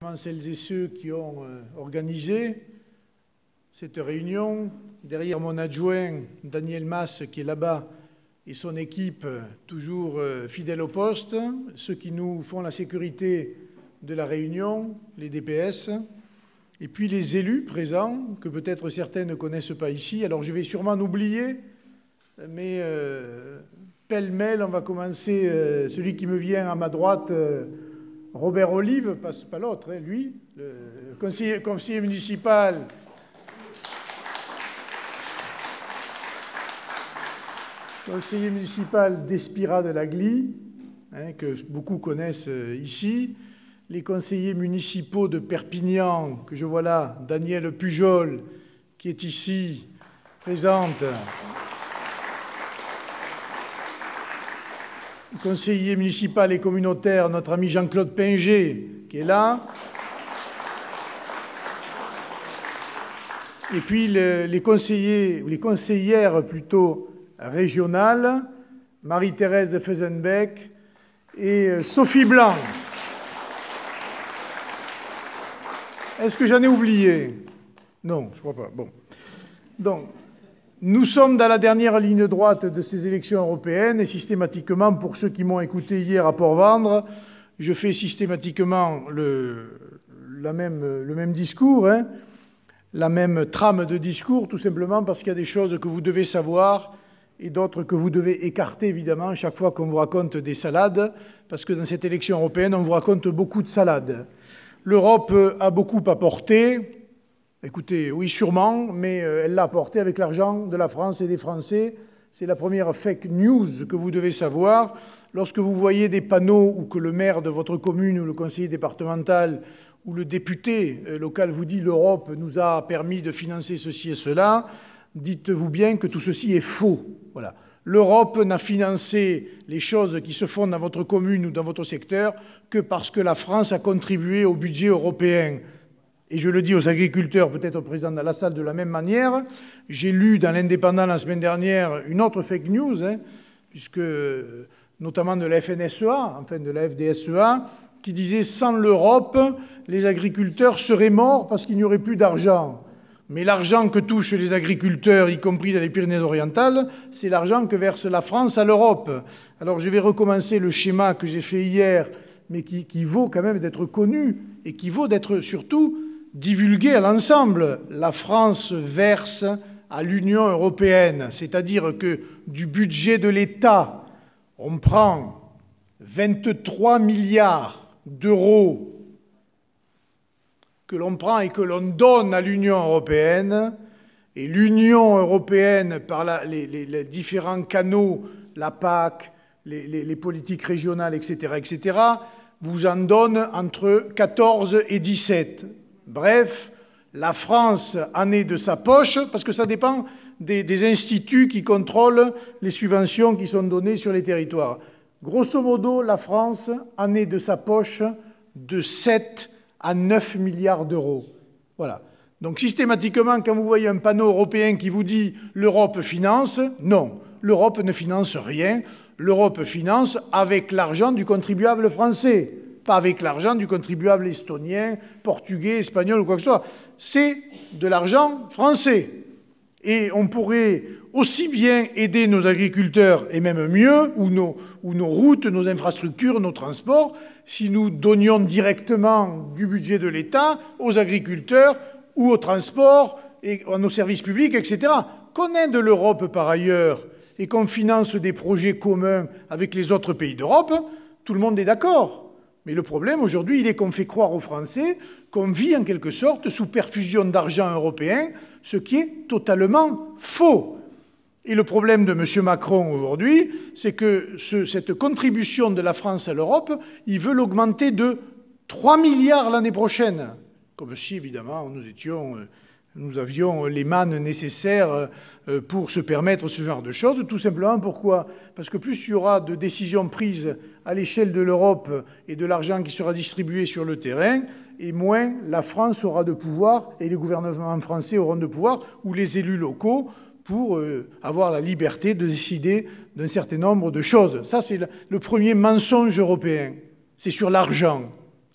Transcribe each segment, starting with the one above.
Celles et ceux qui ont organisé cette réunion, derrière mon adjoint Daniel Mas qui est là-bas et son équipe toujours fidèle au poste, ceux qui nous font la sécurité de la réunion, les DPS, et puis les élus présents, que peut-être certains ne connaissent pas ici. Alors je vais sûrement en oublier, mais pêle-mêle, on va commencer, celui qui me vient à ma droite, Robert Olive, pas l'autre, hein, lui, le conseiller municipal. Conseiller municipal d'Espira de la Glie, hein, que beaucoup connaissent ici. Les conseillers municipaux de Perpignan, que je vois là, Daniel Pujol, qui est ici, présente. Conseiller municipal et communautaire, notre ami Jean-Claude Pinger, qui est là. Et puis les conseillers, ou les conseillères plutôt régionales, Marie-Thérèse de Feisenbeck et Sophie Blanc. Est-ce que j'en ai oublié? Non, je ne crois pas. Bon. Donc, nous sommes dans la dernière ligne droite de ces élections européennes et systématiquement, pour ceux qui m'ont écouté hier à Port-Vendre, je fais systématiquement le même discours, hein, la même trame de discours, tout simplement parce qu'il y a des choses que vous devez savoir et d'autres que vous devez écarter, évidemment, chaque fois qu'on vous raconte des salades, parce que dans cette élection européenne, on vous raconte beaucoup de salades. L'Europe a beaucoup apporté. Écoutez, oui, sûrement, mais elle l'a apporté avec l'argent de la France et des Français. C'est la première fake news que vous devez savoir. Lorsque vous voyez des panneaux où que le maire de votre commune ou le conseiller départemental ou le député local vous dit « l'Europe nous a permis de financer ceci et cela », dites-vous bien que tout ceci est faux. Voilà. L'Europe n'a financé les choses qui se font dans votre commune ou dans votre secteur que parce que la France a contribué au budget européen. Et je le dis aux agriculteurs, peut-être présents dans la salle de la même manière. J'ai lu dans l'Indépendant la semaine dernière une autre fake news, hein, puisque notamment de la FNSEA, enfin de la FDSEA, qui disait « sans l'Europe, les agriculteurs seraient morts parce qu'il n'y aurait plus d'argent ». Mais l'argent que touchent les agriculteurs, y compris dans les Pyrénées-Orientales, c'est l'argent que verse la France à l'Europe. Alors je vais recommencer le schéma que j'ai fait hier, mais qui vaut quand même d'être connu et qui vaut d'être surtout divulgué à l'ensemble. La France verse à l'Union européenne, c'est-à-dire que du budget de l'État, on prend 23 milliards d'euros que l'on prend et que l'on donne à l'Union européenne, et l'Union européenne, par les différents canaux, la PAC, les politiques régionales, etc., vous en donne entre 14 et 17. Bref, la France en est de sa poche, parce que ça dépend des instituts qui contrôlent les subventions qui sont données sur les territoires. Grosso modo, la France en est de sa poche de 7 à 9 milliards d'euros. Voilà. Donc systématiquement, quand vous voyez un panneau européen qui vous dit « l'Europe finance », non, l'Europe ne finance rien. L'Europe finance avec l'argent du contribuable français, pas avec l'argent du contribuable estonien, portugais, espagnol ou quoi que ce soit. C'est de l'argent français. Et on pourrait aussi bien aider nos agriculteurs, et même mieux, ou nos routes, nos infrastructures, nos transports, si nous donnions directement du budget de l'État aux agriculteurs ou aux transports et à nos services publics, etc. Qu'on aide l'Europe par ailleurs et qu'on finance des projets communs avec les autres pays d'Europe, tout le monde est d'accord. Mais le problème aujourd'hui, il est qu'on fait croire aux Français qu'on vit en quelque sorte sous perfusion d'argent européen, ce qui est totalement faux. Et le problème de M. Macron aujourd'hui, c'est que cette contribution de la France à l'Europe, il veut l'augmenter de 3 milliards l'année prochaine. Comme si, évidemment, nous avions les mannes nécessaires pour se permettre ce genre de choses. Tout simplement, pourquoi? Parce que plus il y aura de décisions prises à l'échelle de l'Europe et de l'argent qui sera distribué sur le terrain, et moins la France aura de pouvoir, et les gouvernements français auront de pouvoir, ou les élus locaux, pour avoir la liberté de décider d'un certain nombre de choses. Ça, c'est le premier mensonge européen. C'est sur l'argent.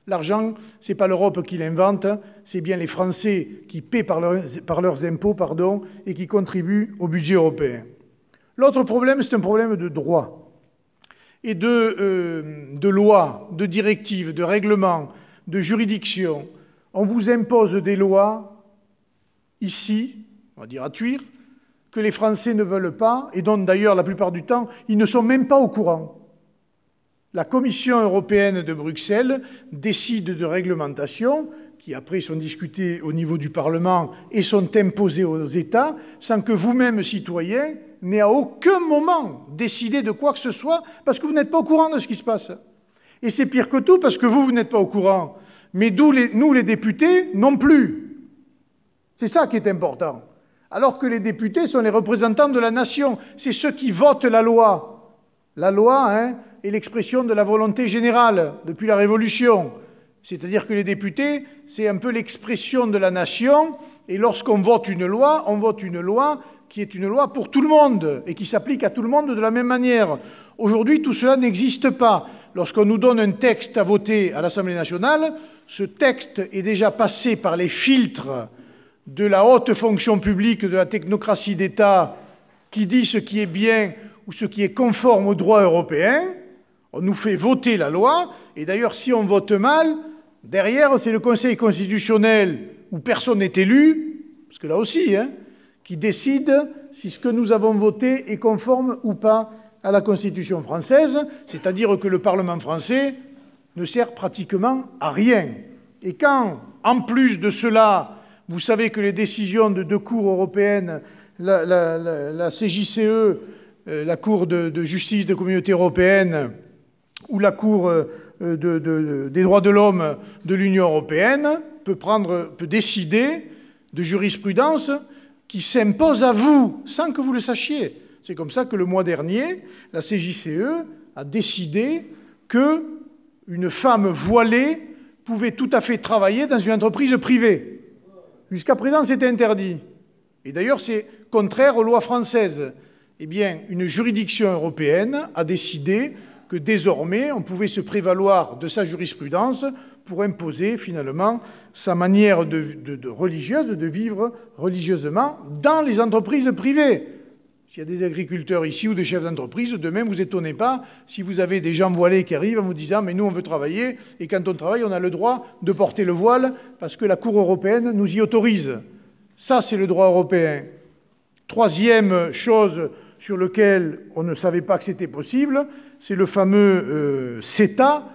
L'argent, ce n'est pas l'Europe qui l'invente, c'est bien les Français qui paient par leurs impôts et qui contribuent au budget européen. L'autre problème, c'est un problème de droit et de loi, de directives, de règlements, de juridiction. On vous impose des lois, ici, on va dire à Thuir, que les Français ne veulent pas et dont d'ailleurs la plupart du temps, ils ne sont même pas au courant. La Commission européenne de Bruxelles décide de réglementations qui après sont discutées au niveau du Parlement et sont imposées aux États sans que vous-même, citoyens, n'ayez à aucun moment décidé de quoi que ce soit parce que vous n'êtes pas au courant de ce qui se passe. Et c'est pire que tout parce que vous n'êtes pas au courant. Mais nous, les députés, non plus. C'est ça qui est important. Alors que les députés sont les représentants de la nation. C'est ceux qui votent la loi. La loi, est l'expression de la volonté générale depuis la Révolution. C'est-à-dire que les députés, c'est un peu l'expression de la nation. Et lorsqu'on vote une loi, on vote une loi qui est une loi pour tout le monde et qui s'applique à tout le monde de la même manière. Aujourd'hui, tout cela n'existe pas. Lorsqu'on nous donne un texte à voter à l'Assemblée nationale, ce texte est déjà passé par les filtres de la haute fonction publique, de la technocratie d'État, qui dit ce qui est bien ou ce qui est conforme au droit européen. On nous fait voter la loi, et d'ailleurs, si on vote mal, derrière, c'est le Conseil constitutionnel, où personne n'est élu, parce que là aussi, qui décide si ce que nous avons voté est conforme ou pas à la Constitution française, c'est-à-dire que le Parlement français ne sert pratiquement à rien. Et quand, en plus de cela, vous savez que les décisions de deux cours européennes, la CJCE, la Cour de justice des communautés européennes, ou la Cour des droits de l'homme de l'Union européenne, peut décider de jurisprudence qui s'impose à vous, sans que vous le sachiez. C'est comme ça que le mois dernier, la CJCE a décidé qu'une femme voilée pouvait tout à fait travailler dans une entreprise privée. Jusqu'à présent, c'était interdit. Et d'ailleurs, c'est contraire aux lois françaises. Eh bien, une juridiction européenne a décidé que désormais, on pouvait se prévaloir de sa jurisprudence pour imposer finalement sa manière religieuse de vivre religieusement dans les entreprises privées. S'il y a des agriculteurs ici ou des chefs d'entreprise, demain, vous étonnez pas si vous avez des gens voilés qui arrivent en vous disant « mais nous, on veut travailler, et quand on travaille, on a le droit de porter le voile parce que la Cour européenne nous y autorise ». Ça, c'est le droit européen. Troisième chose sur laquelle on ne savait pas que c'était possible, c'est le fameux CETA,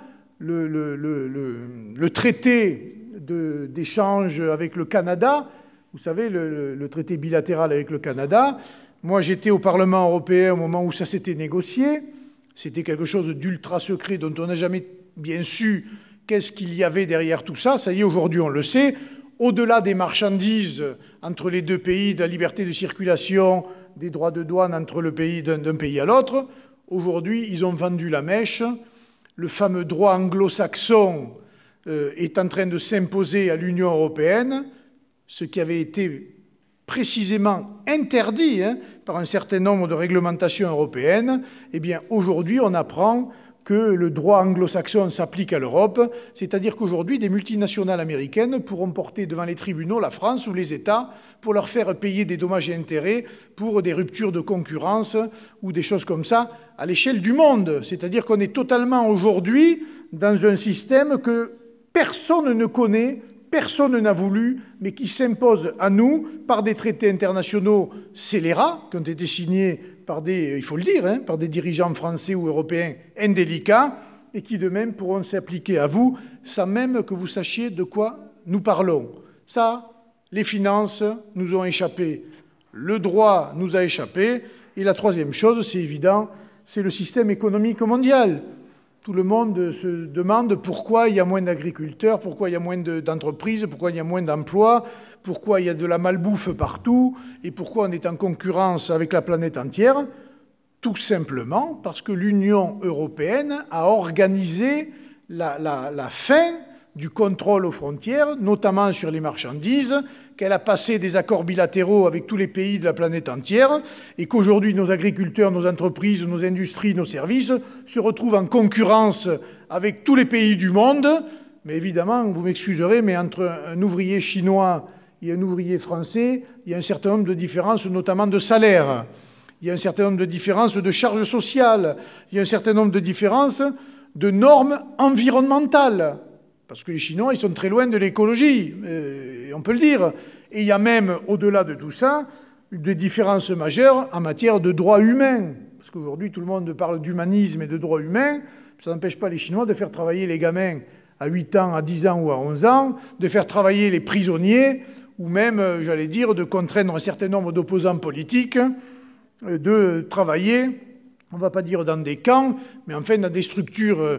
le traité d'échange avec le Canada. Vous savez, le traité bilatéral avec le Canada. Moi, j'étais au Parlement européen au moment où ça s'était négocié. C'était quelque chose d'ultra secret dont on n'a jamais bien su qu'est-ce qu'il y avait derrière tout ça. Ça y est, aujourd'hui, on le sait. Au-delà des marchandises entre les deux pays, de la liberté de circulation, des droits de douane entre d'un pays à l'autre, aujourd'hui, ils ont vendu la mèche. Le fameux droit anglo-saxon est en train de s'imposer à l'Union européenne, ce qui avait été précisément interdit par un certain nombre de réglementations européennes. Eh bien, aujourd'hui, on apprend que le droit anglo-saxon s'applique à l'Europe, c'est-à-dire qu'aujourd'hui, des multinationales américaines pourront porter devant les tribunaux la France ou les États pour leur faire payer des dommages et intérêts pour des ruptures de concurrence ou des choses comme ça à l'échelle du monde. C'est-à-dire qu'on est totalement aujourd'hui dans un système que personne ne connaît, personne n'a voulu, mais qui s'impose à nous par des traités internationaux scélérats qui ont été signés par des, il faut le dire, par des dirigeants français ou européens indélicats et qui de même pourront s'appliquer à vous sans même que vous sachiez de quoi nous parlons. Ça, les finances nous ont échappé, le droit nous a échappé, et la troisième chose, c'est évident, c'est le système économique mondial. Tout le monde se demande pourquoi il y a moins d'agriculteurs, pourquoi il y a moins d'entreprises, pourquoi il y a moins d'emplois, pourquoi il y a de la malbouffe partout et pourquoi on est en concurrence avec la planète entière. Tout simplement parce que l'Union européenne a organisé la fin du contrôle aux frontières, notamment sur les marchandises, qu'elle a passé des accords bilatéraux avec tous les pays de la planète entière, et qu'aujourd'hui nos agriculteurs, nos entreprises, nos industries, nos services se retrouvent en concurrence avec tous les pays du monde, mais évidemment, vous m'excuserez, mais entre un ouvrier chinois et un ouvrier français, il y a un certain nombre de différences, notamment de salaire. Il y a un certain nombre de différences de charges sociales. Il y a un certain nombre de différences de normes environnementales. Parce que les Chinois, ils sont très loin de l'écologie, on peut le dire. Et il y a même, au-delà de tout ça, des différences majeures en matière de droits humains. Parce qu'aujourd'hui, tout le monde parle d'humanisme et de droits humains. Ça n'empêche pas les Chinois de faire travailler les gamins à 8 ans, à 10 ans ou à 11 ans, de faire travailler les prisonniers, ou même, j'allais dire, de contraindre un certain nombre d'opposants politiques de travailler, on ne va pas dire dans des camps, mais enfin dans des structures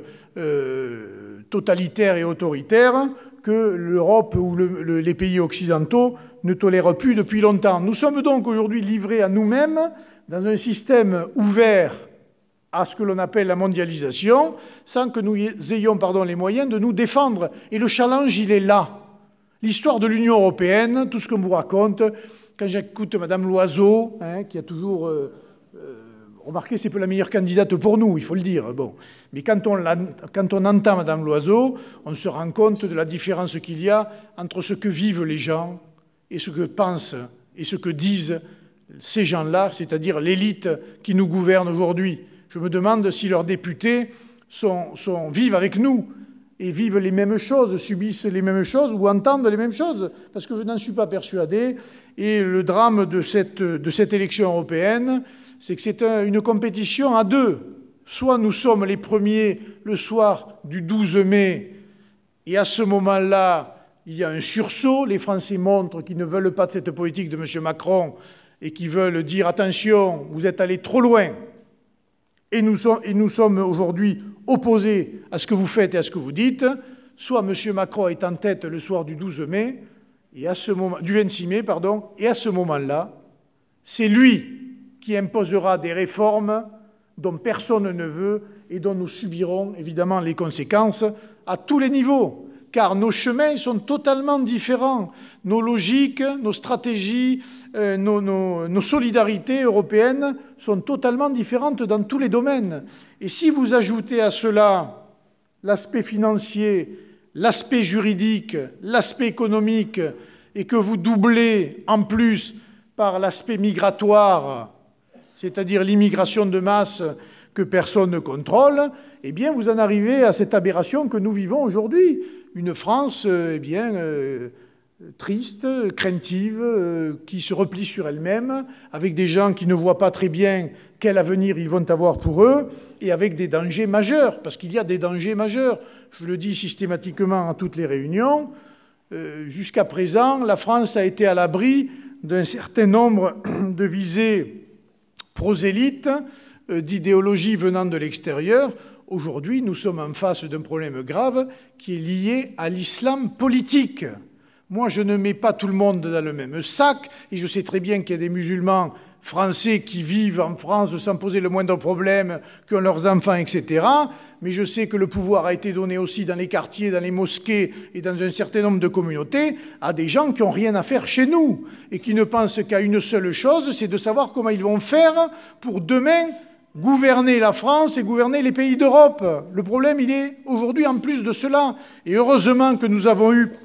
totalitaires et autoritaires que l'Europe ou les pays occidentaux ne tolèrent plus depuis longtemps. Nous sommes donc aujourd'hui livrés à nous-mêmes dans un système ouvert à ce que l'on appelle la mondialisation, sans que nous ayons les moyens de nous défendre. Et le challenge, il est là. L'histoire de l'Union européenne, tout ce qu'on vous raconte, quand j'écoute Mme Loiseau, qui a toujours... remarquez, c'est pas la meilleure candidate pour nous, il faut le dire. Bon. Mais quand on entend Mme Loiseau, on se rend compte de la différence qu'il y a entre ce que vivent les gens et ce que pensent et ce que disent ces gens-là, c'est-à-dire l'élite qui nous gouverne aujourd'hui. Je me demande si leurs députés vivent avec nous et vivent les mêmes choses, subissent les mêmes choses ou entendent les mêmes choses, parce que je n'en suis pas persuadé. Et le drame de cette élection européenne, c'est que c'est une compétition à deux. Soit nous sommes les premiers le soir du 12 mai, et à ce moment-là, il y a un sursaut. Les Français montrent qu'ils ne veulent pas de cette politique de M. Macron et qu'ils veulent dire « Attention, vous êtes allés trop loin ». Et nous sommes aujourd'hui opposés à ce que vous faites et à ce que vous dites. Soit M. Macron est en tête le soir du 12 mai, et à ce moment, du 26 mai, pardon, et à ce moment-là, c'est lui qui imposera des réformes dont personne ne veut et dont nous subirons évidemment les conséquences à tous les niveaux, car nos chemins sont totalement différents. Nos logiques, nos stratégies, nos solidarités européennes sont totalement différentes dans tous les domaines. Et si vous ajoutez à cela l'aspect financier, l'aspect juridique, l'aspect économique, et que vous doublez en plus par l'aspect migratoire, c'est-à-dire l'immigration de masse que personne ne contrôle, eh bien vous en arrivez à cette aberration que nous vivons aujourd'hui. Une France triste, craintive, qui se replie sur elle-même, avec des gens qui ne voient pas très bien quel avenir ils vont avoir pour eux, et avec des dangers majeurs, parce qu'il y a des dangers majeurs. Je le dis systématiquement à toutes les réunions. Jusqu'à présent, la France a été à l'abri d'un certain nombre de visées prosélytes, d'idéologies venant de l'extérieur. Aujourd'hui, nous sommes en face d'un problème grave qui est lié à l'islam politique. Moi, je ne mets pas tout le monde dans le même sac, et je sais très bien qu'il y a des musulmans français qui vivent en France sans poser le moindre problème, qui ont leurs enfants, etc. Mais je sais que le pouvoir a été donné aussi dans les quartiers, dans les mosquées et dans un certain nombre de communautés à des gens qui n'ont rien à faire chez nous et qui ne pensent qu'à une seule chose, c'est de savoir comment ils vont faire pour demain gouverner la France et gouverner les pays d'Europe. Le problème, il est aujourd'hui en plus de cela. Et heureusement que nous avons eu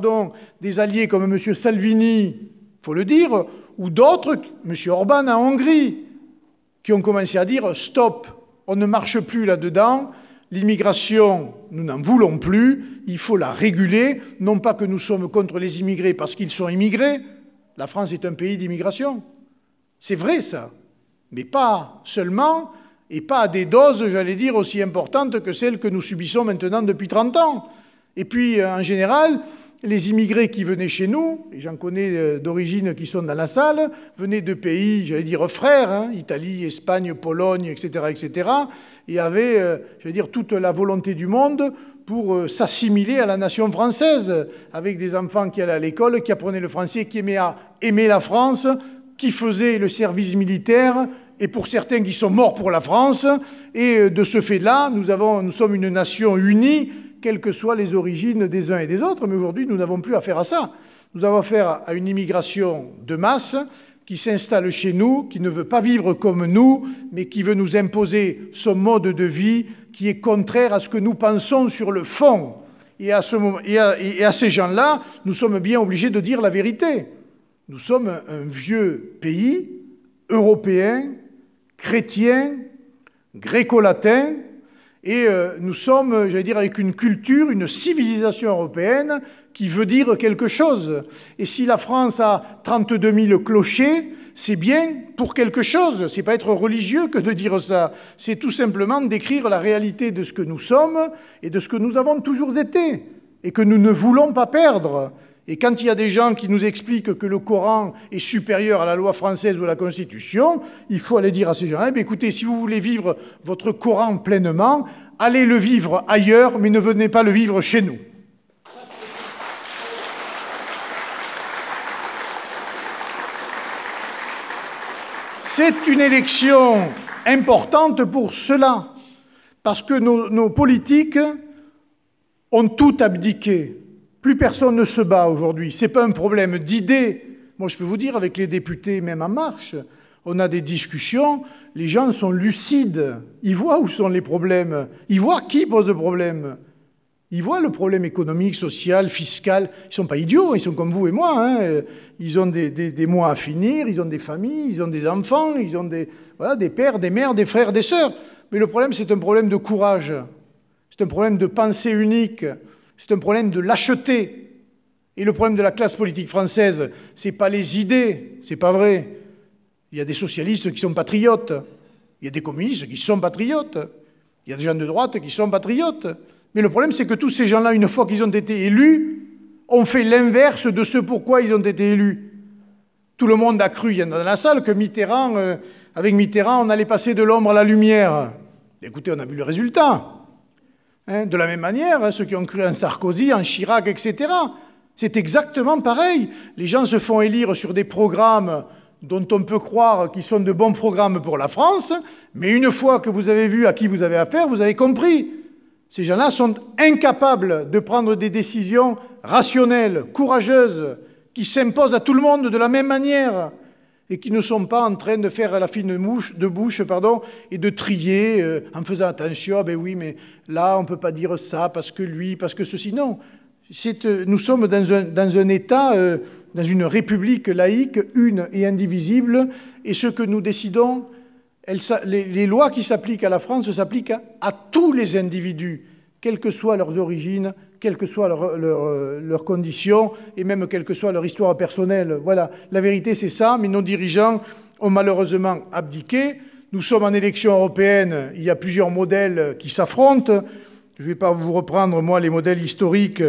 des alliés comme M. Salvini, il faut le dire, ou d'autres, M. Orban en Hongrie, qui ont commencé à dire « Stop, on ne marche plus là-dedans, l'immigration, nous n'en voulons plus, il faut la réguler, non pas que nous sommes contre les immigrés parce qu'ils sont immigrés, la France est un pays d'immigration. C'est vrai ça, mais pas seulement, et pas à des doses, j'allais dire, aussi importantes que celles que nous subissons maintenant depuis 30 ans. Et puis, en général, les immigrés qui venaient chez nous, et j'en connais d'origine qui sont dans la salle, venaient de pays, j'allais dire, frères, Italie, Espagne, Pologne, etc., etc., et avaient, j'allais dire, toute la volonté du monde pour s'assimiler à la nation française, avec des enfants qui allaient à l'école, qui apprenaient le français, qui aimaient à aimer la France, qui faisaient le service militaire, et pour certains qui sont morts pour la France. Et de ce fait-là, nous sommes une nation unie, quelles que soient les origines des uns et des autres, mais aujourd'hui, nous n'avons plus affaire à ça. Nous avons affaire à une immigration de masse qui s'installe chez nous, qui ne veut pas vivre comme nous, mais qui veut nous imposer son mode de vie qui est contraire à ce que nous pensons sur le fond. Et à ces gens-là, nous sommes bien obligés de dire la vérité. Nous sommes un vieux pays européen, chrétien, gréco-latin, et nous sommes, j'allais dire, avec une culture, une civilisation européenne qui veut dire quelque chose. Et si la France a 32 000 clochers, c'est bien pour quelque chose. C'est pas être religieux que de dire ça. C'est tout simplement décrire la réalité de ce que nous sommes et de ce que nous avons toujours été et que nous ne voulons pas perdre. Et quand il y a des gens qui nous expliquent que le Coran est supérieur à la loi française ou à la Constitution, il faut aller dire à ces gens-là, écoutez, si vous voulez vivre votre Coran pleinement, allez le vivre ailleurs, mais ne venez pas le vivre chez nous. C'est une élection importante pour cela, parce que nos politiques ont tout abdiqué. Plus personne ne se bat aujourd'hui. Ce n'est pas un problème d'idées. Moi, je peux vous dire, avec les députés, même En Marche, on a des discussions, les gens sont lucides. Ils voient où sont les problèmes. Ils voient qui pose le problème. Ils voient le problème économique, social, fiscal. Ils ne sont pas idiots, ils sont comme vous et moi. Hein. Ils ont des mois à finir, ils ont des familles, ils ont des enfants, ils ont des pères, des mères, des frères, des sœurs. Mais le problème, c'est un problème de courage. C'est un problème de pensée unique. C'est un problème de lâcheté. Et le problème de la classe politique française, ce n'est pas les idées, c'est pas vrai. Il y a des socialistes qui sont patriotes. Il y a des communistes qui sont patriotes. Il y a des gens de droite qui sont patriotes. Mais le problème, c'est que tous ces gens-là, une fois qu'ils ont été élus, ont fait l'inverse de ce pourquoi ils ont été élus. Tout le monde a cru, il y en a dans la salle, que Mitterrand, avec Mitterrand, on allait passer de l'ombre à la lumière. Écoutez, on a vu le résultat. Hein, de la même manière, ceux qui ont cru en Sarkozy, en Chirac, etc., c'est exactement pareil. Les gens se font élire sur des programmes dont on peut croire qu'ils sont de bons programmes pour la France, mais une fois que vous avez vu à qui vous avez affaire, vous avez compris. Ces gens-là sont incapables de prendre des décisions rationnelles, courageuses, qui s'imposent à tout le monde de la même manière et qui ne sont pas en train de faire la fine bouche et de trier en faisant attention, ah ben oui, mais là, on ne peut pas dire ça parce que lui, parce que ceci. Non, nous sommes dans un État, dans une république laïque, une et indivisible, et ce que nous décidons, les lois qui s'appliquent à la France s'appliquent à tous les individus, quelles que soient leurs origines, quelles que soient leurs conditions, et même quelle que soit leur histoire personnelle. Voilà, la vérité c'est ça, mais nos dirigeants ont malheureusement abdiqué. Nous sommes en élection européenne, il y a plusieurs modèles qui s'affrontent. Je ne vais pas vous reprendre, moi, les modèles historiques,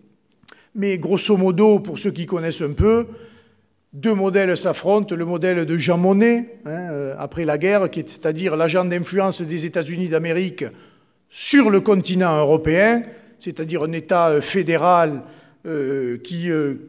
mais grosso modo, pour ceux qui connaissent un peu, deux modèles s'affrontent. Le modèle de Jean Monnet, après la guerre, c'est-à-dire l'agent d'influence des États-Unis d'Amérique sur le continent européen, c'est-à-dire un État fédéral qui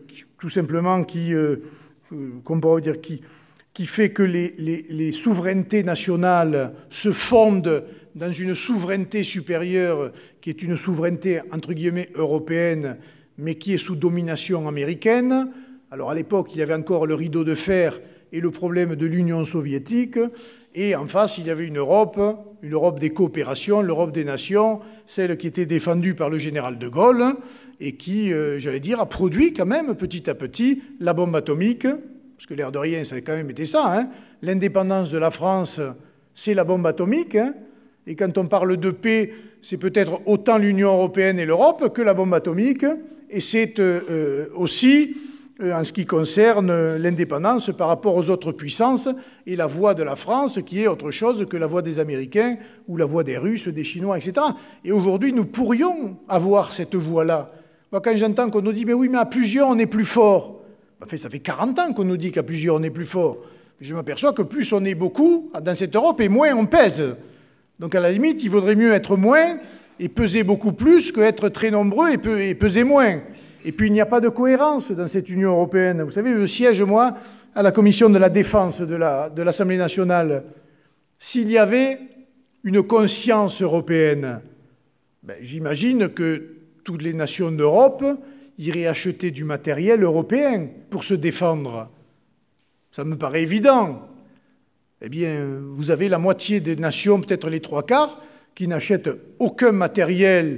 fait que les souverainetés nationales se fondent dans une souveraineté supérieure qui est une souveraineté, entre guillemets, européenne, mais qui est sous domination américaine. Alors à l'époque, il y avait encore le rideau de fer et le problème de l'Union soviétique. Et en face, il y avait une Europe des coopérations, l'Europe des nations, celle qui était défendue par le général de Gaulle et qui, j'allais dire, a produit quand même petit à petit la bombe atomique, parce que l'air de rien, ça a quand même été ça. Hein. L'indépendance de la France, c'est la bombe atomique. Hein. Et quand on parle de paix, c'est peut-être autant l'Union européenne et l'Europe que la bombe atomique. Et c'est aussi, en ce qui concerne l'indépendance par rapport aux autres puissances, et la voix de la France qui est autre chose que la voix des Américains ou la voix des Russes, des Chinois, etc. Et aujourd'hui, nous pourrions avoir cette voix-là. Moi, quand j'entends qu'on nous dit « mais oui, mais à plusieurs, on est plus fort », enfin, ça fait 40 ans qu'on nous dit qu'à plusieurs, on est plus fort. Je m'aperçois que plus on est beaucoup dans cette Europe, et moins on pèse. Donc, à la limite, il vaudrait mieux être moins et peser beaucoup plus qu'être très nombreux et peser moins. Et puis, il n'y a pas de cohérence dans cette Union européenne. Vous savez, je siège, moi, à la commission de la défense de l'Assemblée nationale. S'il y avait une conscience européenne, j'imagine que toutes les nations d'Europe iraient acheter du matériel européen pour se défendre. Ça me paraît évident. Eh bien, vous avez la moitié des nations, peut-être les trois quarts, qui n'achètent aucun matériel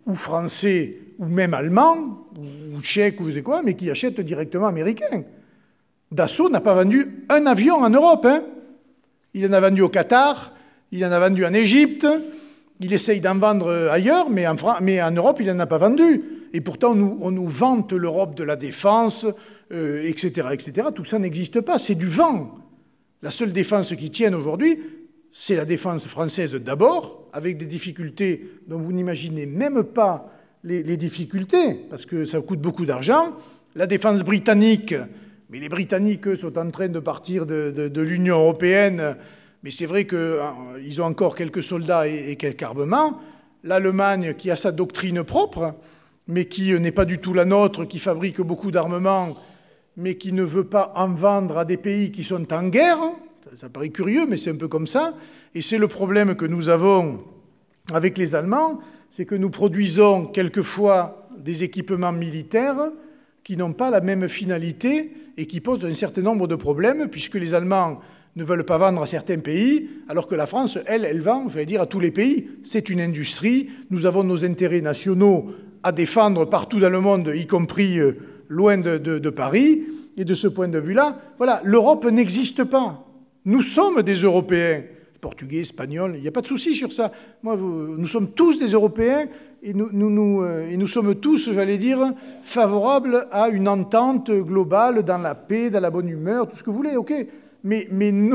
ou français, ou même allemand, ou tchèque, ou je sais quoi, mais qui achètent directement américain. Dassault n'a pas vendu un avion en Europe. Hein. Il en a vendu au Qatar, il en a vendu en Égypte, il essaye d'en vendre ailleurs, mais en Europe, il n'en a pas vendu. Et pourtant, on nous vante l'Europe de la défense, etc., etc. Tout ça n'existe pas, c'est du vent. La seule défense qui tienne aujourd'hui, c'est la défense française d'abord, avec des difficultés dont vous n'imaginez même pas les difficultés, parce que ça coûte beaucoup d'argent. La défense britannique, mais les Britanniques, eux, sont en train de partir de l'Union européenne, mais c'est vrai qu'ils ont encore quelques soldats et quelques armements. L'Allemagne, qui a sa doctrine propre, mais qui n'est pas du tout la nôtre, qui fabrique beaucoup d'armements, mais qui ne veut pas en vendre à des pays qui sont en guerre. Ça paraît curieux, mais c'est un peu comme ça. Et c'est le problème que nous avons avec les Allemands, c'est que nous produisons quelquefois des équipements militaires qui n'ont pas la même finalité et qui posent un certain nombre de problèmes, puisque les Allemands ne veulent pas vendre à certains pays, alors que la France, elle vend, je vais dire, à tous les pays. C'est une industrie, nous avons nos intérêts nationaux à défendre partout dans le monde, y compris loin de Paris. Et de ce point de vue-là, voilà, l'Europe n'existe pas. Nous sommes des Européens, Portugais, Espagnols, il n'y a pas de souci sur ça. Nous sommes tous des Européens et nous sommes tous, j'allais dire, favorables à une entente globale dans la paix, dans la bonne humeur, tout ce que vous voulez, ok. Mais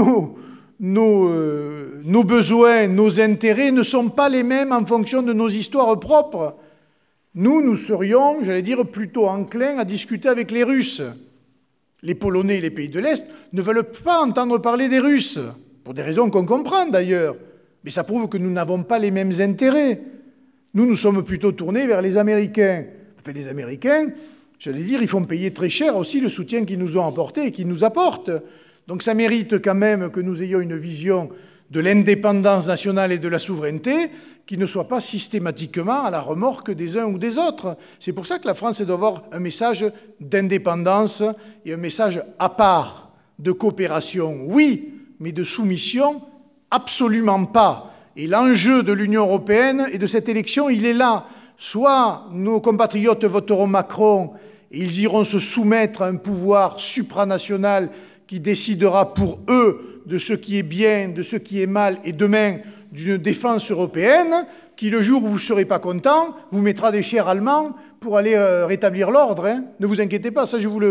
nos besoins, nos intérêts ne sont pas les mêmes en fonction de nos histoires propres. Nous serions, j'allais dire, plutôt enclins à discuter avec les Russes. Les Polonais et les pays de l'Est ne veulent pas entendre parler des Russes, pour des raisons qu'on comprend d'ailleurs. Mais ça prouve que nous n'avons pas les mêmes intérêts. Nous sommes plutôt tournés vers les Américains. Enfin, les Américains, j'allais dire, ils font payer très cher aussi le soutien qu'ils nous ont apporté et qu'ils nous apportent. Donc ça mérite quand même que nous ayons une vision de l'indépendance nationale et de la souveraineté qui ne soit pas systématiquement à la remorque des uns ou des autres. C'est pour ça que la France doit avoir un message d'indépendance et un message à part de coopération, oui, mais de soumission, absolument pas. Et l'enjeu de l'Union européenne et de cette élection, il est là. Soit nos compatriotes voteront Macron et ils iront se soumettre à un pouvoir supranational qui décidera pour eux de ce qui est bien, de ce qui est mal, et demain d'une défense européenne, qui le jour où vous ne serez pas content, vous mettra des chars allemands pour aller rétablir l'ordre. Hein. Ne vous inquiétez pas, ça je vous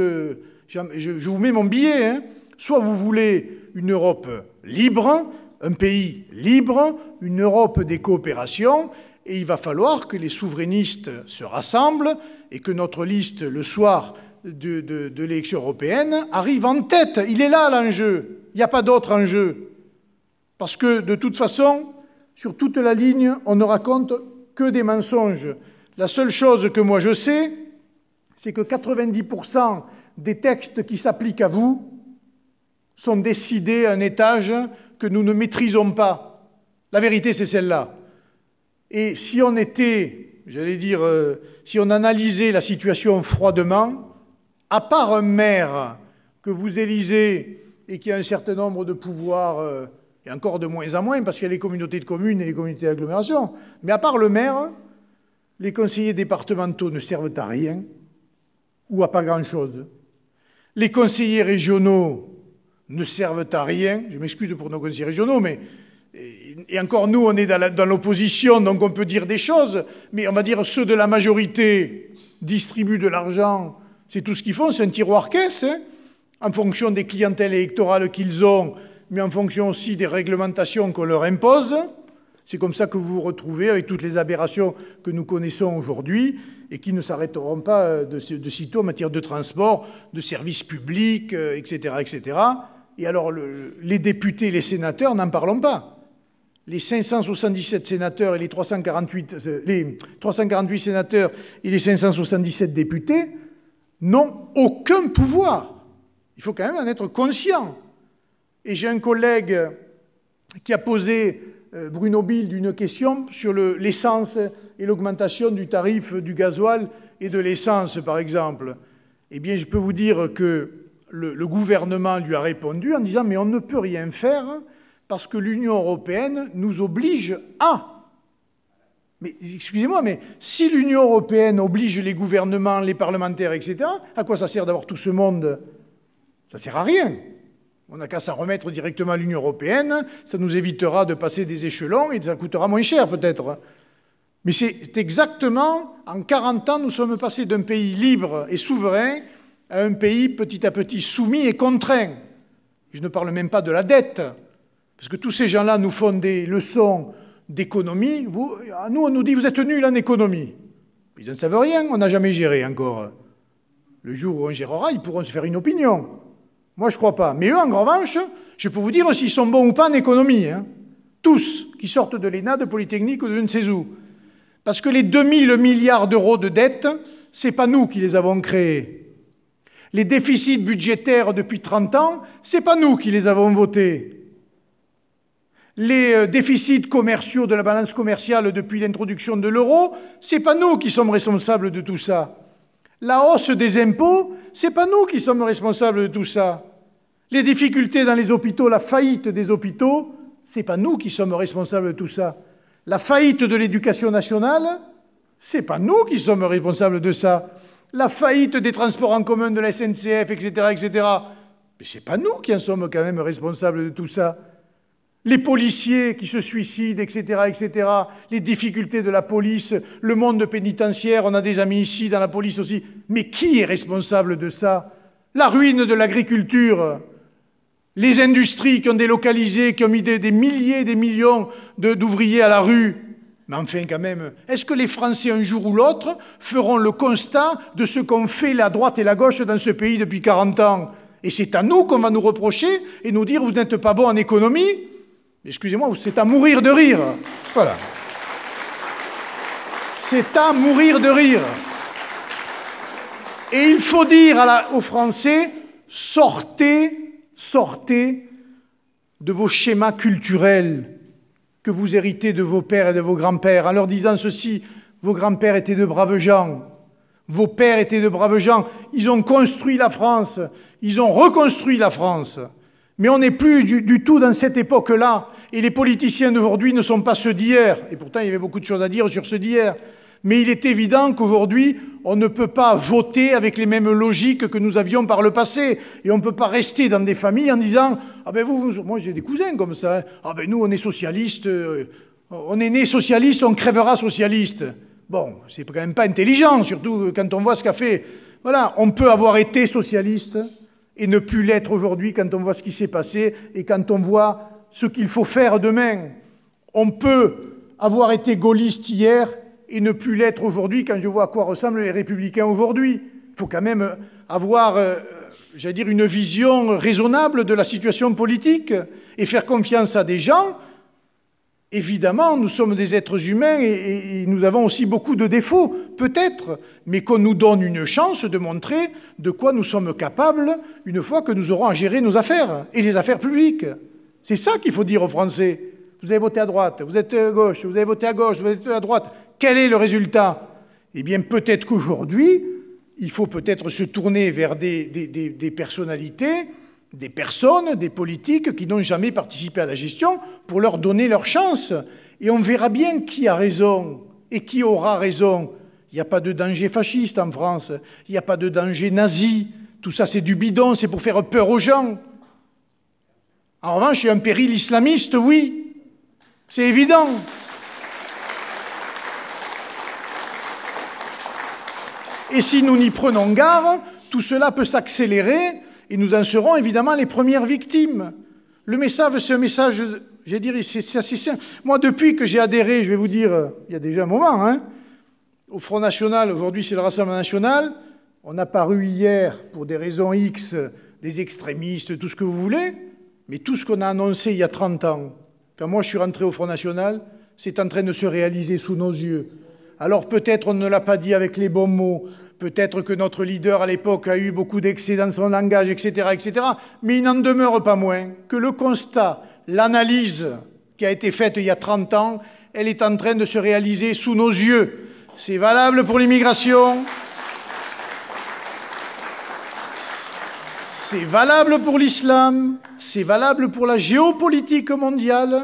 mets mon billet. Hein. Soit vous voulez une Europe libre, un pays libre, une Europe des coopérations, et il va falloir que les souverainistes se rassemblent et que notre liste, le soir de l'élection européenne, arrive en tête. Il est là l'enjeu. Il n'y a pas d'autre enjeu. Parce que, de toute façon, sur toute la ligne, on ne raconte que des mensonges. La seule chose que moi je sais, c'est que 90% des textes qui s'appliquent à vous sont décidés à un étage que nous ne maîtrisons pas. La vérité, c'est celle-là. Et si on était, j'allais dire, si on analysait la situation froidement, à part un maire que vous élisez et qui a un certain nombre de pouvoirs, et encore de moins en moins, parce qu'il y a les communautés de communes et les communautés d'agglomération, mais à part le maire, les conseillers départementaux ne servent à rien, ou à pas grand-chose. Les conseillers régionaux ne servent à rien, je m'excuse pour nos conseillers régionaux, mais... Et encore, nous, on est dans l'opposition, donc on peut dire des choses, mais on va dire ceux de la majorité distribuent de l'argent, c'est tout ce qu'ils font, c'est un tiroir-caisse, hein, en fonction des clientèles électorales qu'ils ont, mais en fonction aussi des réglementations qu'on leur impose. C'est comme ça que vous vous retrouvez avec toutes les aberrations que nous connaissons aujourd'hui et qui ne s'arrêteront pas de sitôt en matière de transport, de services publics, etc., etc. Et alors, les députés et les sénateurs, n'en parlons pas. Les 577 sénateurs et les 348 sénateurs et les 577 députés n'ont aucun pouvoir. Il faut quand même en être conscient. Et j'ai un collègue qui a posé, Bruno Bilde, une question sur l'essence et l'augmentation du tarif du gasoil et de l'essence, par exemple. Eh bien, je peux vous dire que le gouvernement lui a répondu en disant « mais on ne peut rien faire parce que l'Union européenne nous oblige à ». Mais excusez-moi, mais si l'Union européenne oblige les gouvernements, les parlementaires, etc., à quoi ça sert d'avoir tout ce monde? Ça ne sert à rien. On n'a qu'à s'en remettre directement à l'Union européenne, ça nous évitera de passer des échelons et ça coûtera moins cher peut-être. Mais c'est exactement, en 40 ans, nous sommes passés d'un pays libre et souverain à un pays petit à petit soumis et contraint. Je ne parle même pas de la dette, parce que tous ces gens-là nous font des leçons d'économie. À nous, on nous dit, vous êtes nuls en économie. Ils ne savent rien, on n'a jamais géré encore. Le jour où on gérera, ils pourront se faire une opinion. Moi, je ne crois pas. Mais eux, en revanche, je peux vous dire s'ils sont bons ou pas en économie. Hein. Tous, qui sortent de l'ENA, de Polytechnique ou de je ne sais où. Parce que les 2000 milliards d'euros de dette, ce n'est pas nous qui les avons créés. Les déficits budgétaires depuis 30 ans, ce n'est pas nous qui les avons votés. Les déficits commerciaux de la balance commerciale depuis l'introduction de l'euro, ce n'est pas nous qui sommes responsables de tout ça. La hausse des impôts, ce n'est pas nous qui sommes responsables de tout ça. Les difficultés dans les hôpitaux, la faillite des hôpitaux, ce n'est pas nous qui sommes responsables de tout ça. La faillite de l'éducation nationale, ce n'est pas nous qui sommes responsables de ça. La faillite des transports en commun de la SNCF, etc., etc. Mais ce n'est pas nous qui en sommes quand même responsables de tout ça. Les policiers qui se suicident, etc., etc., les difficultés de la police, le monde pénitentiaire, on a des amis ici dans la police aussi. Mais qui est responsable de ça? La ruine de l'agriculture, les industries qui ont délocalisé, qui ont mis des milliers, des millions d'ouvriers à la rue. Mais enfin, quand même, est-ce que les Français, un jour ou l'autre, feront le constat de ce qu'ont fait la droite et la gauche dans ce pays depuis 40 ans? Et c'est à nous qu'on va nous reprocher et nous dire « vous n'êtes pas bon en économie ». Excusez-moi, c'est à mourir de rire. Voilà. C'est à mourir de rire. Et il faut dire aux Français, sortez de vos schémas culturels que vous héritez de vos pères et de vos grands-pères, en leur disant ceci, vos grands-pères étaient de braves gens, vos pères étaient de braves gens, ils ont construit la France, ils ont reconstruit la France. Mais on n'est plus du tout dans cette époque-là. Et les politiciens d'aujourd'hui ne sont pas ceux d'hier. Et pourtant, il y avait beaucoup de choses à dire sur ceux d'hier. Mais il est évident qu'aujourd'hui, on ne peut pas voter avec les mêmes logiques que nous avions par le passé. Et on ne peut pas rester dans des familles en disant « Ah ben moi j'ai des cousins comme ça. Hein. Ah ben nous on est socialistes, on est nés socialistes, on crèvera socialistes. » Bon, c'est quand même pas intelligent, surtout quand on voit ce qu'a fait. Voilà, on peut avoir été socialiste et ne plus l'être aujourd'hui quand on voit ce qui s'est passé et quand on voit ce qu'il faut faire demain. On peut avoir été gaulliste hier et ne plus l'être aujourd'hui quand je vois à quoi ressemblent les Républicains aujourd'hui. Il faut quand même avoir, j'allais dire, une vision raisonnable de la situation politique et faire confiance à des gens. Évidemment, nous sommes des êtres humains et nous avons aussi beaucoup de défauts, peut-être, mais qu'on nous donne une chance de montrer de quoi nous sommes capables une fois que nous aurons à gérer nos affaires et les affaires publiques. C'est ça qu'il faut dire aux Français. Vous avez voté à droite, vous êtes à gauche, vous avez voté à gauche, vous avez voté à droite. Quel est le résultat? Eh bien, peut-être qu'aujourd'hui, il faut peut-être se tourner vers des personnalités, des personnes, des politiques qui n'ont jamais participé à la gestion pour leur donner leur chance. Et on verra bien qui a raison et qui aura raison. Il n'y a pas de danger fasciste en France, il n'y a pas de danger nazi. Tout ça, c'est du bidon, c'est pour faire peur aux gens. En revanche, il y a un péril islamiste, oui. C'est évident. Et si nous n'y prenons garde, tout cela peut s'accélérer et nous en serons évidemment les premières victimes. Le message, c'est un message, je dirais, c'est assez simple. Moi, depuis que j'ai adhéré, je vais vous dire, il y a déjà un moment, hein, au Front National, aujourd'hui c'est le Rassemblement National, on a paru hier, pour des raisons X, des extrémistes, tout ce que vous voulez, mais tout ce qu'on a annoncé il y a 30 ans, quand moi je suis rentré au Front National, c'est en train de se réaliser sous nos yeux. Alors peut-être on ne l'a pas dit avec les bons mots, peut-être que notre leader à l'époque a eu beaucoup d'excès dans son langage, etc., etc., mais il n'en demeure pas moins que le constat, l'analyse qui a été faite il y a 30 ans, elle est en train de se réaliser sous nos yeux. C'est valable pour l'immigration, c'est valable pour l'islam, c'est valable pour la géopolitique mondiale,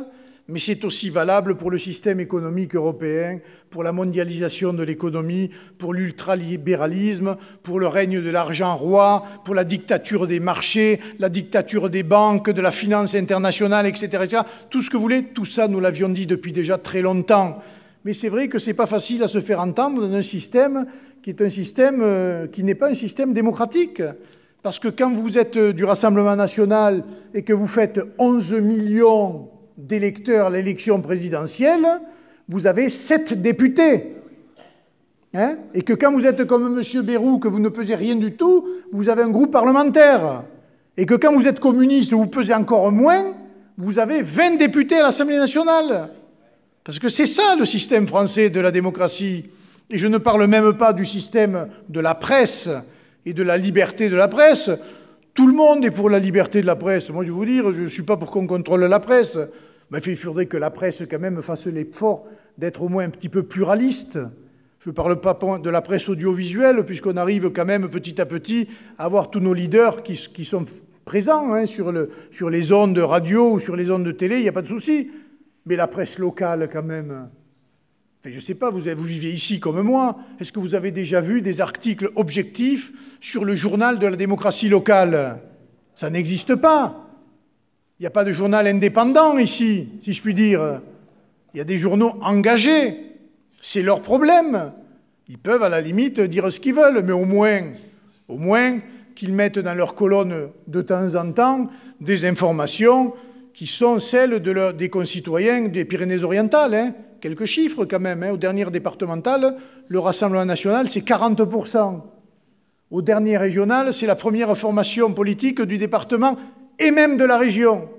mais c'est aussi valable pour le système économique européen, pour la mondialisation de l'économie, pour l'ultralibéralisme, pour le règne de l'argent roi, pour la dictature des marchés, la dictature des banques, de la finance internationale, etc., etc. Tout ce que vous voulez, tout ça, nous l'avions dit depuis déjà très longtemps. Mais c'est vrai que ce n'est pas facile à se faire entendre dans un système qui est un système qui n'est pas un système démocratique. Parce que quand vous êtes du Rassemblement national et que vous faites 11 millions d'électeurs à l'élection présidentielle, vous avez 7 députés. Hein? Et que quand vous êtes comme M. Bayrou, que vous ne pesez rien du tout, vous avez un groupe parlementaire. Et que quand vous êtes communiste, vous pesez encore moins, vous avez 20 députés à l'Assemblée nationale. Parce que c'est ça le système français de la démocratie. Et je ne parle même pas du système de la presse et de la liberté de la presse. Tout le monde est pour la liberté de la presse. Moi, je vais vous dire, je ne suis pas pour qu'on contrôle la presse. Mais il faudrait que la presse, quand même, fasse l'effort d'être au moins un petit peu pluraliste. Je ne parle pas de la presse audiovisuelle, puisqu'on arrive quand même petit à petit à avoir tous nos leaders qui sont présents hein, sur les ondes radio ou sur les ondes de télé, il n'y a pas de souci. Mais la presse locale, quand même... Enfin, je ne sais pas, vous vivez ici comme moi. Est-ce que vous avez déjà vu des articles objectifs sur le journal de la démocratie locale? Ça n'existe pas. Il n'y a pas de journal indépendant ici, si je puis dire. Il y a des journaux engagés. C'est leur problème. Ils peuvent, à la limite, dire ce qu'ils veulent, mais au moins qu'ils mettent dans leur colonne de temps en temps des informations qui sont celles des concitoyens des Pyrénées-Orientales. Hein. Quelques chiffres quand même. Hein. Au dernier départemental, le Rassemblement national, c'est 40%. Au dernier régional, c'est la première formation politique du département et même de la région.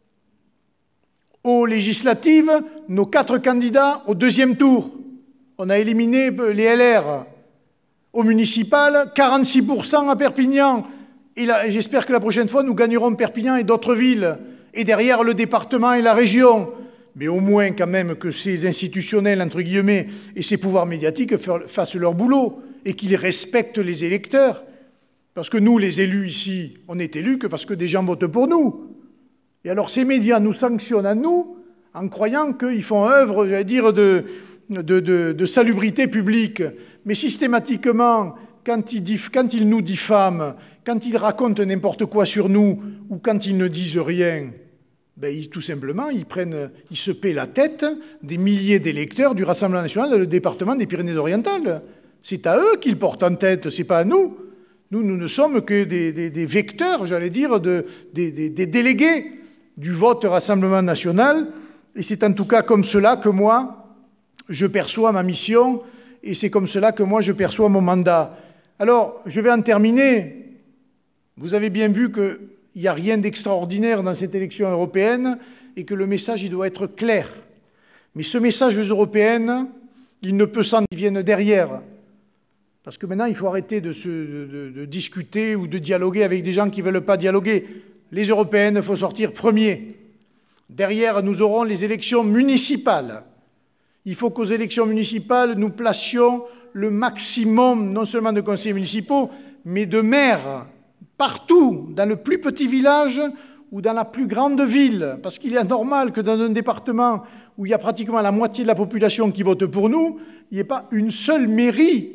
Aux législatives, nos 4 candidats au 2e tour. On a éliminé les LR. Au municipal, 46% à Perpignan. Et j'espère que la prochaine fois, nous gagnerons Perpignan et d'autres villes. Et derrière, le département et la région. Mais au moins, quand même, que ces institutionnels, entre guillemets, et ces pouvoirs médiatiques fassent leur boulot et qu'ils respectent les électeurs. Parce que nous, les élus ici, on n'est élus que parce que des gens votent pour nous. Et alors ces médias nous sanctionnent à nous en croyant qu'ils font œuvre, j'allais dire, de salubrité publique. Mais systématiquement, quand ils nous diffament, quand ils racontent n'importe quoi sur nous, ou quand ils ne disent rien, ben, tout simplement, ils se paient la tête des milliers d'électeurs du Rassemblement national dans le département des Pyrénées-Orientales. C'est à eux qu'ils portent en tête, c'est pas à nous. Nous ne sommes que des vecteurs, j'allais dire, des délégués du vote Rassemblement national. Et c'est en tout cas comme cela que moi, je perçois ma mission, et c'est comme cela que moi, je perçois mon mandat. Alors, je vais en terminer. Vous avez bien vu qu'il n'y a rien d'extraordinaire dans cette élection européenne, et que le message, il doit être clair. Mais ce message européen, il ne peut s'en vienne derrière. Parce que maintenant, il faut arrêter de discuter ou de dialoguer avec des gens qui ne veulent pas dialoguer. Les européennes, il faut sortir premier. Derrière, nous aurons les élections municipales. Il faut qu'aux élections municipales, nous placions le maximum, non seulement de conseillers municipaux, mais de maires, partout, dans le plus petit village ou dans la plus grande ville. Parce qu'il est normal que dans un département où il y a pratiquement la moitié de la population qui vote pour nous, il n'y ait pas une seule mairie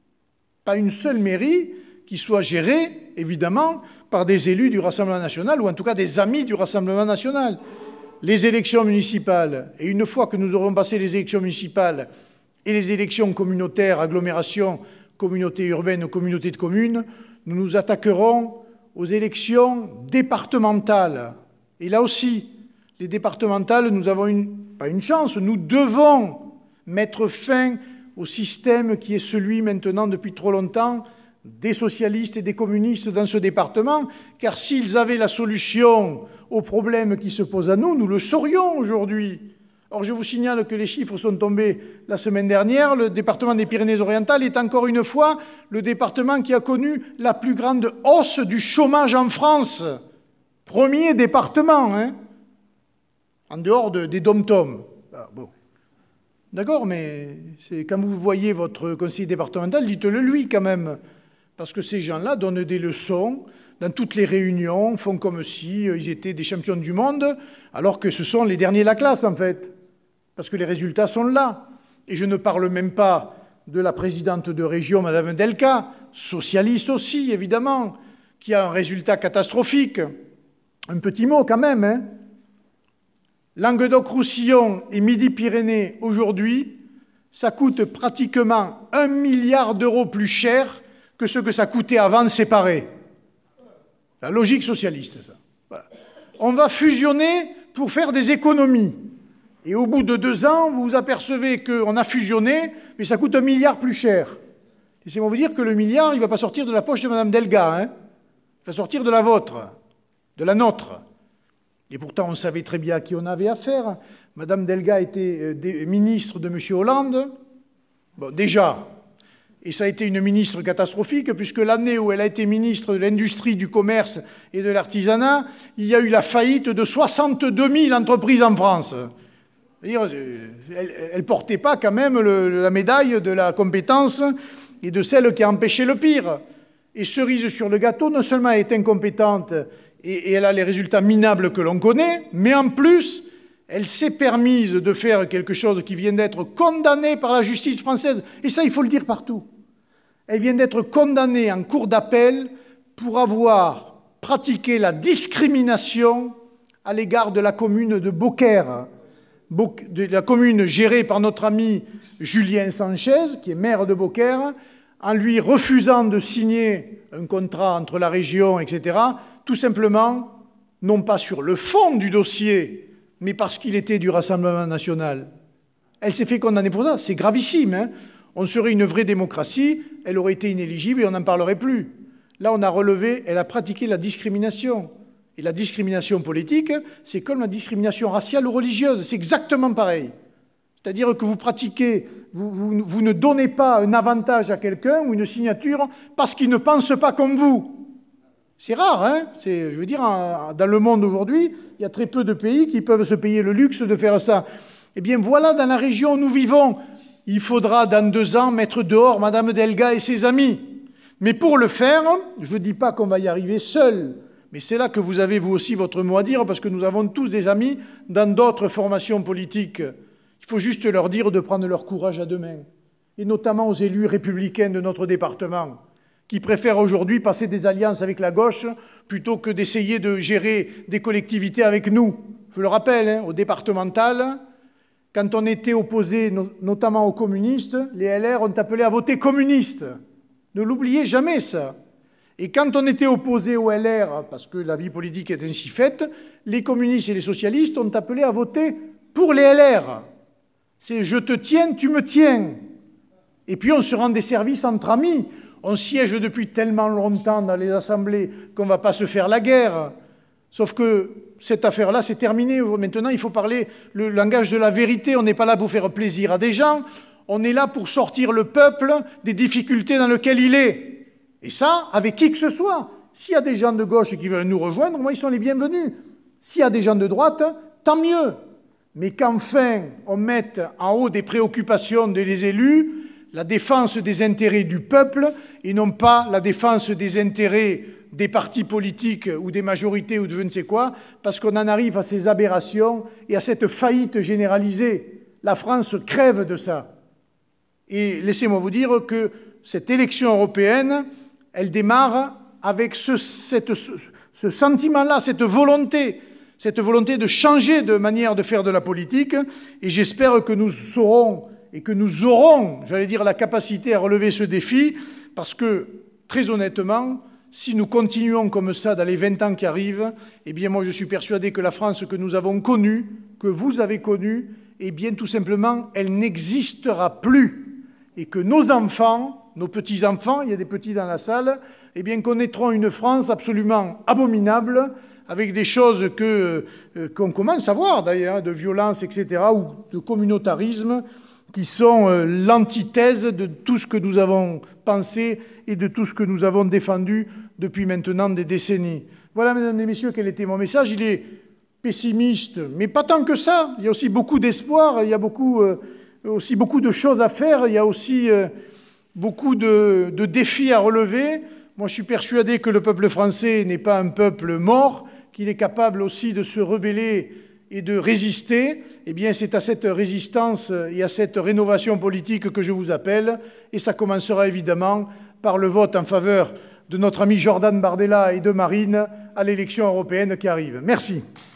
qui soit gérée, évidemment, par des élus du Rassemblement national, ou en tout cas des amis du Rassemblement national. Les élections municipales, et une fois que nous aurons passé les élections municipales et les élections communautaires, agglomérations, communautés urbaines, communautés de communes, nous nous attaquerons aux élections départementales. Et là aussi, les départementales, nous avons pas une chance, nous devons mettre fin au système qui est celui maintenant depuis trop longtemps des socialistes et des communistes dans ce département, car s'ils avaient la solution aux problèmes qui se posent à nous, nous le saurions aujourd'hui. Or, je vous signale que les chiffres sont tombés la semaine dernière. Le département des Pyrénées-Orientales est encore une fois le département qui a connu la plus grande hausse du chômage en France. Premier département, hein, en dehors des dom-toms. Ah, bon. D'accord, mais quand vous voyez votre conseiller départemental, dites-le lui quand même. parce que ces gens-là donnent des leçons dans toutes les réunions, font comme si ils étaient des champions du monde, alors que ce sont les derniers de la classe, en fait, parce que les résultats sont là. Et je ne parle même pas de la présidente de région, Mme Delca, socialiste aussi, évidemment, qui a un résultat catastrophique. Un petit mot quand même, hein. Languedoc-Roussillon et Midi-Pyrénées, aujourd'hui, ça coûte pratiquement 1 milliard d'euros plus cher que ce que ça coûtait avant séparé. La logique socialiste, ça. Voilà. On va fusionner pour faire des économies. Et au bout de 2 ans, vous vous apercevez qu'on a fusionné, mais ça coûte 1 milliard plus cher. Laissez-moi vous dire que le milliard, il ne va pas sortir de la poche de Mme Delga, hein. Il va sortir de la vôtre, de la nôtre. Et pourtant, on savait très bien à qui on avait affaire. Mme Delga était ministre de M. Hollande. Bon, déjà, et ça a été une ministre catastrophique, puisque l'année où elle a été ministre de l'Industrie, du Commerce et de l'Artisanat, il y a eu la faillite de 62 000 entreprises en France. C'est-à-dire, elle ne portait pas quand même la médaille de la compétence et de celle qui a empêché le pire. Et cerise sur le gâteau, non seulement elle est incompétente et elle a les résultats minables que l'on connaît, mais en plus, elle s'est permise de faire quelque chose qui vient d'être condamné par la justice française. Et ça, il faut le dire partout. Elle vient d'être condamnée en cour d'appel pour avoir pratiqué la discrimination à l'égard de la commune de Beaucaire, de la commune gérée par notre ami Julien Sanchez, qui est maire de Beaucaire, en lui refusant de signer un contrat entre la région, etc., tout simplement, non pas sur le fond du dossier, mais parce qu'il était du Rassemblement national. Elle s'est fait condamner pour ça, c'est gravissime, hein. On serait une vraie démocratie, elle aurait été inéligible et on n'en parlerait plus. Là, on a relevé, elle a pratiqué la discrimination. Et la discrimination politique, c'est comme la discrimination raciale ou religieuse, c'est exactement pareil. C'est-à-dire que vous pratiquez, vous ne donnez pas un avantage à quelqu'un ou une signature parce qu'il ne pense pas comme vous. C'est rare, hein. Je veux dire, dans le monde aujourd'hui, il y a très peu de pays qui peuvent se payer le luxe de faire ça. Eh bien voilà, dans la région où nous vivons, il faudra dans 2 ans mettre dehors Mme Delga et ses amis. Mais pour le faire, je ne dis pas qu'on va y arriver seul, mais c'est là que vous avez vous aussi votre mot à dire, parce que nous avons tous des amis dans d'autres formations politiques. Il faut juste leur dire de prendre leur courage à 2 mains, et notamment aux élus républicains de notre département, qui préfèrent aujourd'hui passer des alliances avec la gauche plutôt que d'essayer de gérer des collectivités avec nous. Je le rappelle, hein, au départemental, quand on était opposé notamment aux communistes, les LR ont appelé à voter communiste. Ne l'oubliez jamais, ça. Et quand on était opposé aux LR, parce que la vie politique est ainsi faite, les communistes et les socialistes ont appelé à voter pour les LR. C'est « je te tiens, tu me tiens ». Et puis on se rend des services entre amis. On siège depuis tellement longtemps dans les assemblées qu'on ne va pas se faire la guerre. Sauf que cette affaire-là, c'est terminé. Maintenant, il faut parler le langage de la vérité. On n'est pas là pour faire plaisir à des gens. On est là pour sortir le peuple des difficultés dans lesquelles il est. Et ça, avec qui que ce soit. S'il y a des gens de gauche qui veulent nous rejoindre, moi, ils sont les bienvenus. S'il y a des gens de droite, tant mieux. Mais qu'enfin, on mette en haut des préoccupations des élus la défense des intérêts du peuple et non pas la défense des intérêts des partis politiques ou des majorités ou de je ne sais quoi, parce qu'on en arrive à ces aberrations et à cette faillite généralisée. La France crève de ça. Et laissez-moi vous dire que cette élection européenne, elle démarre avec ce sentiment-là, cette volonté de changer de manière de faire de la politique, et j'espère que nous saurons et que nous aurons, j'allais dire, la capacité à relever ce défi, parce que, très honnêtement, si nous continuons comme ça dans les 20 ans qui arrivent, eh bien moi je suis persuadé que la France que nous avons connue, que vous avez connue, eh bien tout simplement, elle n'existera plus. Et que nos enfants, nos petits-enfants, il y a des petits dans la salle, eh bien connaîtront une France absolument abominable, avec des choses qu'on commence à voir d'ailleurs, de violence, etc., ou de communautarisme, qui sont l'antithèse de tout ce que nous avons pensé et de tout ce que nous avons défendu depuis maintenant des décennies. Voilà, mesdames et messieurs, quel était mon message. Il est pessimiste, mais pas tant que ça. Il y a aussi beaucoup d'espoir, il y a aussi beaucoup de choses à faire, il y a aussi beaucoup de défis à relever. Moi, je suis persuadé que le peuple français n'est pas un peuple mort, qu'il est capable aussi de se rebeller et de résister. Eh bien, c'est à cette résistance et à cette rénovation politique que je vous appelle, et ça commencera évidemment par le vote en faveur de notre ami Jordan Bardella et de Marine à l'élection européenne qui arrive. Merci.